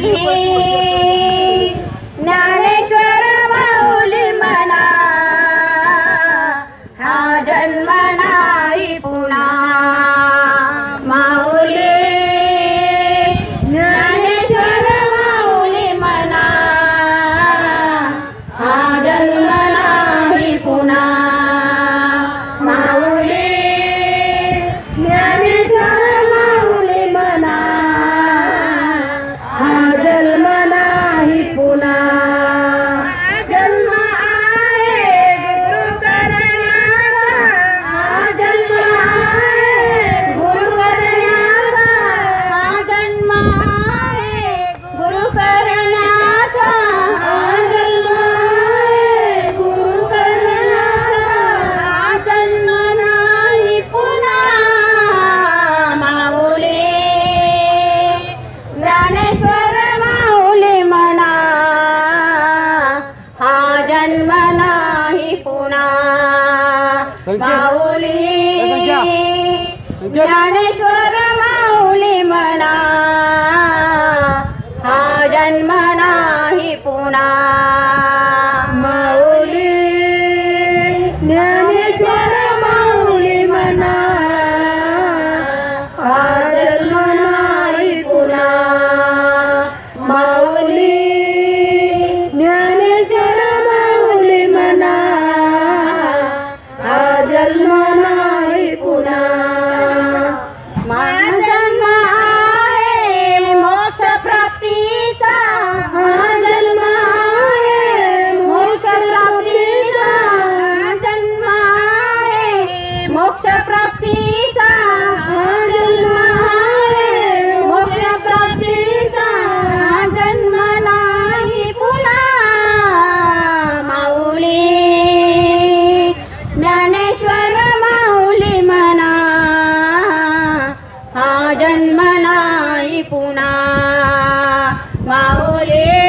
ज्ञानेश्वर माऊली म्हणा हा जन्म नाही पुन्हा माऊली ज्ञानेश्वर माऊली म्हणा हा जन्म नाही पुन्हा माऊली ज्ञानेश्वर माऊली म्हणा हा जन्म नाही पुन्हा जन्म आहे गुरु करण्याचा हा जन्म आहे गुरु करण्याचा हा जन्म आहे गुरु करण्याचा हा जन्म आहे गुरु करण्याचा हा जन्म नाही पुन्हा माऊली ज्ञानेश्वर माऊली म्हणा हा जन्म नाही पुन्हा माऊली ज्ञानेश्वर माऊली म्हणा हा जन्म नाही पुन्हा माऊली ज्ञानेश्वर माऊली म्हणा हा जन्म नाही पुन्हा माऊली ज्ञानेश्वर माऊली म्हणा हा जन्म नाही पुन्हा माझा जन्म आहे मोक्ष प्राप्तीचा हा जन्म आहे मोक्ष प्राप्तीचा हा जन्म आहे मोक्ष प्राप्तीचा हा जन्म आहे मोक्ष प्राप्तीचा हा जन्म नाही पुन्हा माऊली ज्ञानेश्वर माऊली म्हणा हा जन्म नाही पुन्हा माऊली